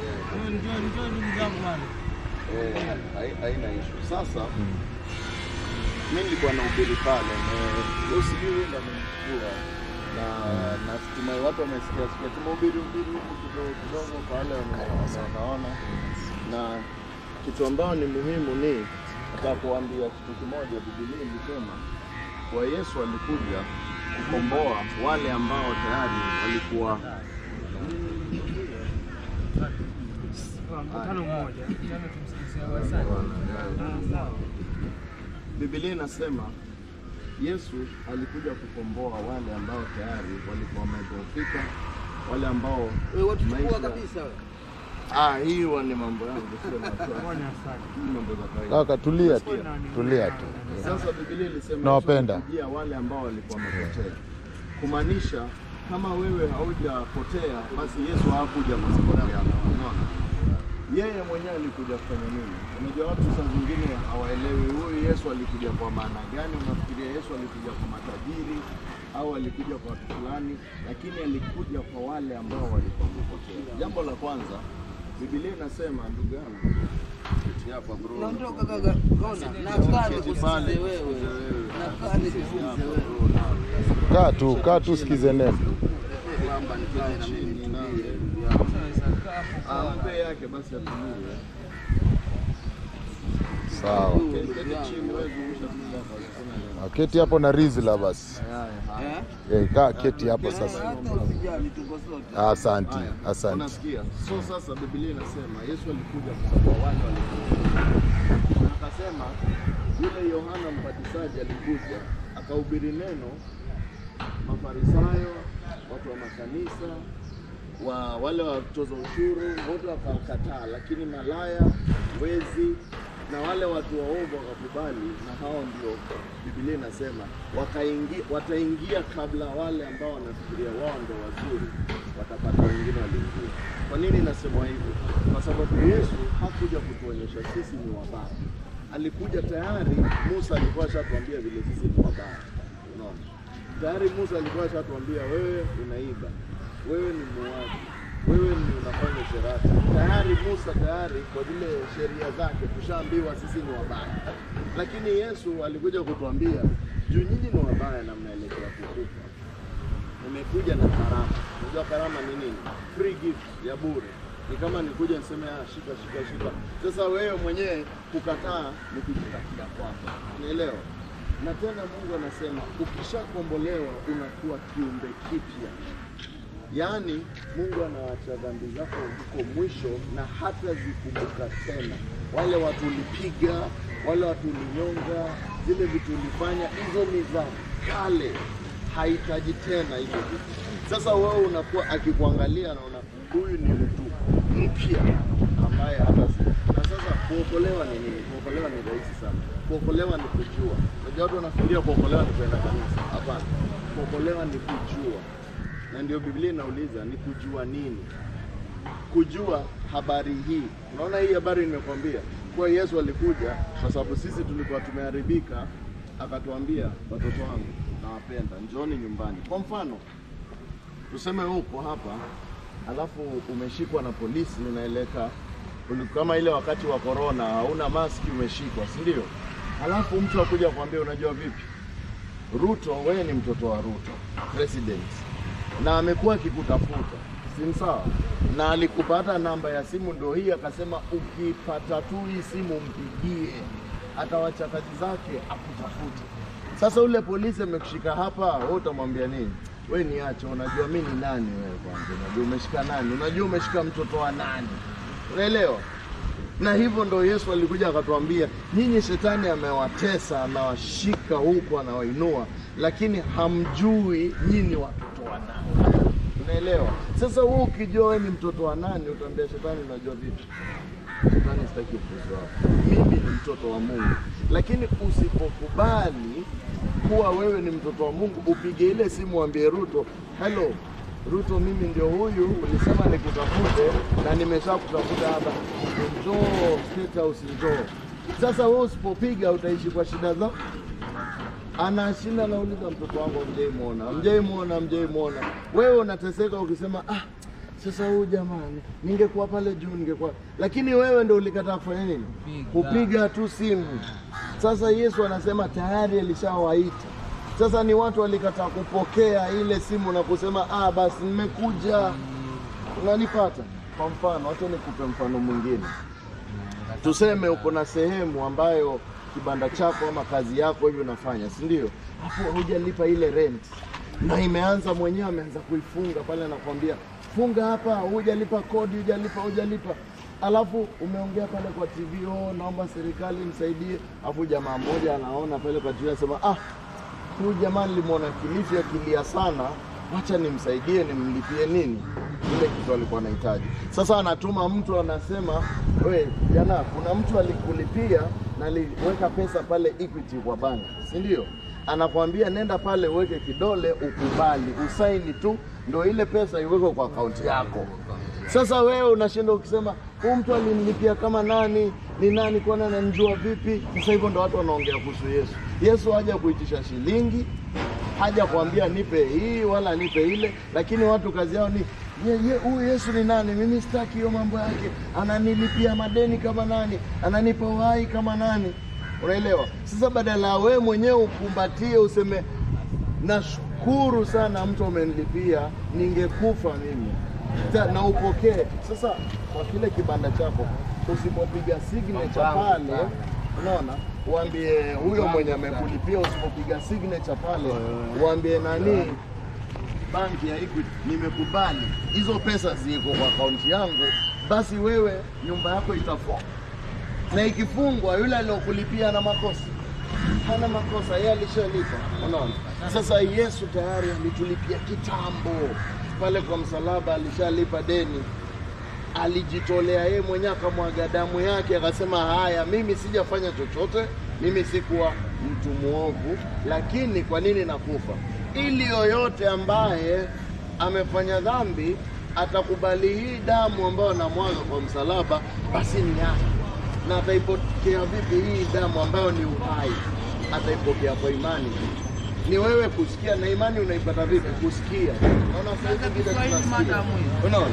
haina issue. Sasa mimi nilikuwa nahubiri pale leo sijui ndio nimechukua na nafikiri watu wamesikia tumehubiri huko kidogo pale wanaona na kitu ambao ni muhimu ni nitakuambia kitu kimoja. Biblia inasema kwa Yesu alikuja kukomboa wale ambao tayari walikuwa mkutano mmoja jana tumsikizia sana. Biblia inasema Yesu alikuja kukomboa wale ambao tayari walikuwa wamedhoofika, wale ambao watu chukua kabisa. Hiyo ni mambo yangu sema tu. Mambo za kawaida. Kaka tulia tu. Sasa Biblia ilisema nawapenda wale ambao walikuwa wamepotea. Kumaanisha kama wewe haujapotea basi Yesu hakuja kwa sababu yako. Unaona? Yeye mwenyewe alikuja kufanya nini? Unajua watu saa zingine hawaelewi huyu Yesu alikuja kwa maana gani. Unafikiria Yesu alikuja kwa matajiri au alikuja kwa watu fulani, lakini alikuja kwa wale ambao walikuwa wamepotea. Jambo la kwanza Biblia inasema, ndugu yangu, hapa bro. Naondoka kaka. Gona. Na kale kusale wewe. Na kale kusale wewe. Kaa tu sikize neno. Kwamba nikae chini na ampe yake basi atumie. Sawa. Keti hapo na rizla basi. Kaa keti hapo sasa. Asante. Unasikia? So sasa Biblia inasema Yesu alikuja kwa wale walikuwa. Akasema yule Yohana Mbatizaji alikuja akahubiri neno, Mafarisayo, watu wa makanisa, wale watoza ushuru wote wakakataa, lakini malaya, wezi na wale watu waovu wakakubali, na hao ndio Biblia inasema wataingia kabla wale ambao wanafikiria wao ndio wazuri watapata wengine waliingia. Kwa nini nasema hivyo? Kwa sababu Yesu hakuja kutuonyesha sisi ni wabaya. Alikuja tayari, Musa alikuwa ashatuambia vile sisi ni wabaya. Unaona? Tayari Musa alikuwa ashatuambia wewe unaiba, wewe ni muuaji, wewe ni unafanya sherati. Tayari Musa kwa zile sheria zake tushaambiwa sisi ni wabaya. Lakini Yesu alikuja kutuambia juu nyinyi ni wabaya na mnaelekea kukufa. Nimekuja na karama. Unajua karama ni nini? Free gift ya bure. Ni kama nikuja niseme shika. Sasa wewe mwenyewe kukataa ni kujitakia kwako. Unaelewa? Na tena Mungu anasema ukishakombolewa unakuwa kiumbe kipya. Yaani Mungu anaacha dhambi zako huko mwisho na hata zikumbuka tena. Wale watu ulipiga, wale watu ulinyonga, zile vitu ulifanya, hizo ni za kale. Haitaji tena hizo vitu. Sasa wewe unakuwa akikuangalia na huyu ni mtu mpya ambaye hata na sasa kuokolewa ni nini? Kuokolewa ni rahisi sana. Kuokolewa ni kujua. Unajua watu wanafikiria kuokolewa ni kwenda kanisa. Hapana. Kuokolewa ni kujua. Na ndio Biblia inauliza ni kujua nini? Kujua habari hii. Unaona hii habari nimekwambia. Kwa Yesu alikuja kwa sababu sisi tulikuwa tumeharibika, akatuambia watoto wangu nawapenda, njooni nyumbani. Kwa mfano, tuseme uko hapa, alafu umeshikwa na polisi unaeleka kama ile wakati wa corona, hauna maski umeshikwa, si ndio? Alafu mtu akuja kuambia unajua vipi? Ruto, wewe ni mtoto wa Ruto, president. Na amekuwa akikutafuta. Si sawa? Na alikupata namba ya simu ndio hii, akasema ukipata tu hii simu mpigie, atawacha kazi zake akutafute. Sasa ule polisi amekushika hapa, wewe utamwambia nini? Wewe niache, unajua mimi ni nani wewe kwanza? Unajua umeshika nani? Unajua umeshika mtoto wa nani? Unaelewa? Na hivyo ndo Yesu alikuja akatuambia, nyinyi shetani amewatesa, anawashika huko, anawainua, lakini hamjui nyinyi watoto wa nani. Unaelewa? Sasa wewe ukijua wewe ni mtoto wa nani, utaambia shetani unajua vipi? Shetani sitaki kujua. Mimi ni mtoto wa Mungu. Lakini usipokubali kuwa wewe ni mtoto wa Mungu, upige ile simu uambie Ruto, hello Ruto, mimi ndio huyu, ulisema nikutafute na nimeshakutafuta hapa. Njoo State House, njoo. Sasa wewe usipopiga utaishi kwa shida zako. Anashinda nauliza mtoto wangu mjaimuona. Wewe unateseka ukisema Sasa huyu jamani, ningekuwa pale juu ningekuwa, lakini wewe ndio ulikataa kufanya nini? Kupiga tu simu. Sasa Yesu anasema tayari alishawaita. Sasa ni watu walikataa kupokea ile simu na kusema basi nimekuja. Unanipata? Kwa mfano, acha nikupe mfano mwingine. Tuseme uko na sehemu ambayo kibanda chako ama kazi yako hivi unafanya, si ndio? Hapo hujalipa ile rent. Na imeanza mwenyewe ameanza kuifunga pale, anakuambia funga hapa, hujalipa kodi, hujalipa. Alafu umeongea pale kwa TV, naomba serikali msaidie. Alafu jamaa mmoja anaona pale kwa TV anasema huyu jamaa nilimwona Kilifi akilia sana, acha nimsaidie, nimlipie nini ile kitu alikuwa anahitaji. Sasa anatuma mtu anasema, wewe jana kuna mtu alikulipia na aliweka pesa pale Equity kwa bank, si ndio? Anakuambia nenda pale uweke kidole, ukubali, usaini tu, ndio ile pesa iwekwe kwa akaunti yako. Sasa wewe unashinda ukisema huyu mtu alinilipia kama nani, ni nani, kwa nani ananijua vipi? Sasa hivyo ndio watu wanaongea kuhusu Yesu. Yesu haja kuitisha shilingi, haja kuambia nipe hii wala nipe ile, lakini watu kazi yao ni huyu Yesu ni nani? Mimi sitaki hiyo mambo yake. Ananilipia madeni kama nani? Ananipa uhai kama nani? Unaelewa? Sasa badala wewe mwenyewe ukumbatie useme nashukuru sana mtu amenilipia, ningekufa mimi, na upokee. Sasa kwa kile kibanda chako usipopiga signature pale, unaona, uambie huyo mwenye amekulipia, usipopiga signature pale uambie nani, banki ya Equity, nimekubali hizo pesa ziko kwa akaunti yangu, basi wewe nyumba yako itafungwa. Na ikifungwa yule aliyokulipia na makosa, hana makosa, yeye alishalipa. Unaona? Sasa Yesu tayari alitulipia kitambo pale kwa msalaba, alishalipa deni. Alijitolea yeye mwenyewe, akamwaga damu yake, akasema haya, mimi sijafanya chochote, mimi sikuwa mtu muovu, lakini kwa nini nakufa? Ili yoyote ambaye amefanya dhambi atakubali hii damu ambayo anamwaga kwa msalaba, basi ni yake. Na ataipokea vipi hii damu ambayo ni uhai? Ataipokea kwa imani. Ni wewe kusikia, na imani unaipata vipi? Kusikia. Unaona sasa hivi tunasikia. Unaona?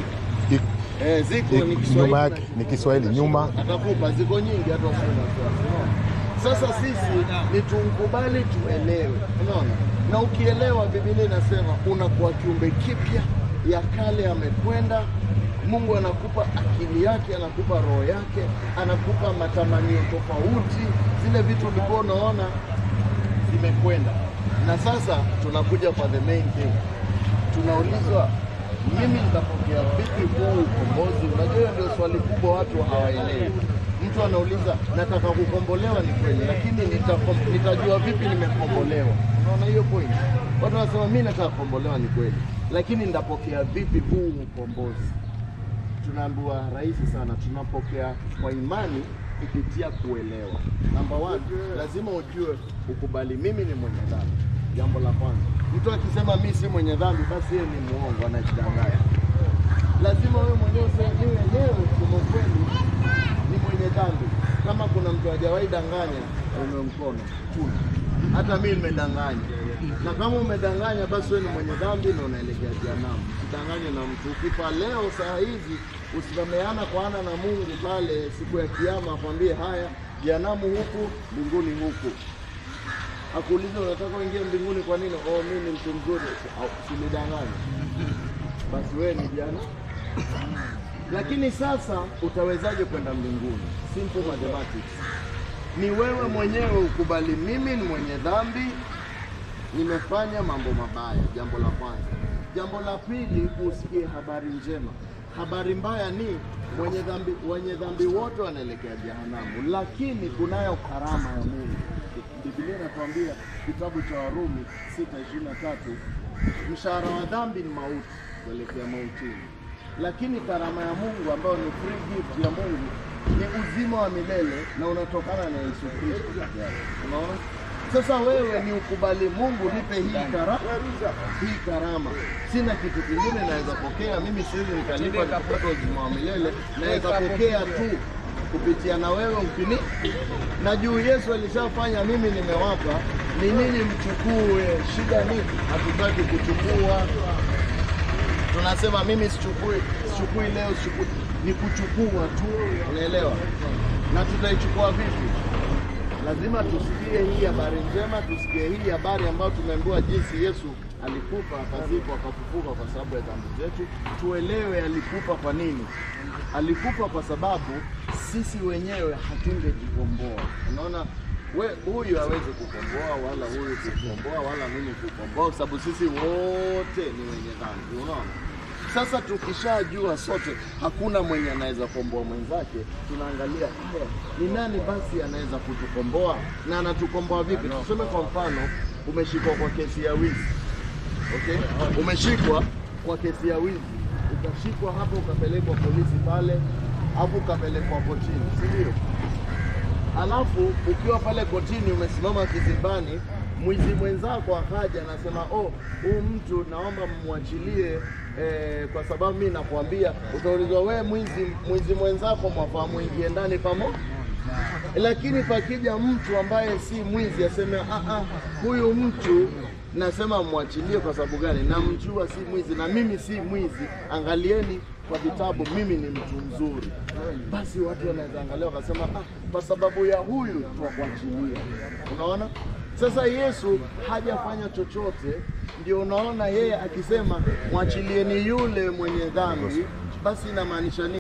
Ziko ni Kiswahili. Nyuma yake ni Kiswahili nyuma. Atakupa ziko nyingi hata useme. Sasa sisi ni tumkubali, tuelewe. Unaona? Na ukielewa, Biblia inasema unakuwa kiumbe kipya, ya kale amekwenda. Mungu anakupa akili yake, anakupa roho yake, anakupa matamanio tofauti. Zile vitu ulikuwa unaona zimekwenda. Na sasa tunakuja kwa the main thing. Tunaulizwa, mimi nitapokea vipi huu ukombozi? Unajua ndio swali kubwa watu hawaelewi. Mtu anauliza, nataka kukombolewa, ni kweli, lakini nitajua vipi nimekombolewa? Unaona hiyo point? Watu wanasema mimi nataka kukombolewa, ni kweli, lakini nitapokea vipi huu ukombozi? Tunaambiwa rahisi sana, tunapokea kwa imani kupitia kuelewa. Number 1, lazima ujue ukubali mimi ni mwenye dhambi. Jambo la kwanza. Mtu akisema mimi si mwenye dhambi, basi yeye ni muongo, anajidanganya. Lazima wewe mwenyewe useme leo kwa kweli ni mwenye dhambi. Kama kuna mtu hajawahi danganya, ume mkono kuni. Hata mimi nimedanganya. Na kama umedanganya, basi wewe ni mwenye dhambi na unaelekea jehanamu. Usidanganye na mtu. Ukifa leo saa hizi, usisameana kwa ana na Mungu pale siku ya kiyama, akwambie haya, jehanamu huku, mbinguni huku. Akuulize unataka uingie mbinguni kwa nini? Mimi ni mtu mzuri. Usinidanganye. Basi wewe ni jehanamu. Lakini sasa utawezaje kwenda mbinguni? Simple mathematics. Ni wewe mwenyewe ukubali mimi ni mwenye dhambi, nimefanya mambo mabaya. Jambo la kwanza. Jambo la pili, usikie habari njema. Habari mbaya ni wenye dhambi wote wanaelekea jehanamu, lakini kunayo karama ya Mungu. Biblia inatuambia kitabu cha Warumi 6:23, mshahara wa dhambi ni mauti, kuelekea mautini. Lakini karama ya Mungu ambayo ni free gift ya Mungu ni uzima wa milele na unatokana na Yesu Kristo. Unaona? Sasa wewe ni ukubali Mungu, nipe hii karama. Sina kitu kingine naweza pokea, mimi siwezi nikalipa kupata uzima wa milele, naweza pokea tu kupitia na wewe ukini. Na juu Yesu alishafanya, mimi nimewapa, ni nini mchukue? Shida ni hatutaki kuchukua. Anasema mimi sichukui leo, ni kuchukua tu, unaelewa? Na tutaichukua vipi? Lazima tusikie hii habari njema, tusikie hii habari ambayo tumeambiwa jinsi Yesu alikufa, akazikwa, akafufuka kwa sababu ya dhambi zetu. Tuelewe alikufa kwa nini. Alikufa kwa sababu sisi wenyewe hatungejikomboa. Unaona, huyu hawezi kukomboa, wala huyu kukomboa, wala mimi kukomboa, sababu sisi wote ni wenye dhambi. Unaona? Sasa tukishajua sote hakuna mwenye anaweza kukomboa mwenzake, tunaangalia ni nani basi anaweza kutukomboa na anatukomboa vipi? Tuseme kwa mfano umeshikwa kwa kesi ya wizi. Okay? Umeshikwa kwa kesi ya wizi. Ukashikwa hapo, ukapelekwa polisi pale, hapo ukapelekwa kotini, si ndio? Alafu ukiwa pale kotini umesimama kizimbani, mwizi mwenzako akaja anasema, "Oh, huyu mtu naomba mwachilie kwa sababu mimi nakwambia." Utaulizwa, "Wewe mwizi mwenzako mwafahamu ingie ndani pamoja?" Lakini pakija mtu ambaye si mwizi aseme, huyu mtu nasema mwachilie kwa sababu gani? Namjua si mwizi na mimi si mwizi. Angalieni kwa vitabu mimi ni mtu mzuri. Basi watu wanaweza angalia wakasema, kwa sababu ya huyu tuakuachilia. Unaona? Sasa Yesu hajafanya chochote, ndio unaona yeye akisema mwachilieni yule mwenye dhambi, basi inamaanisha nini?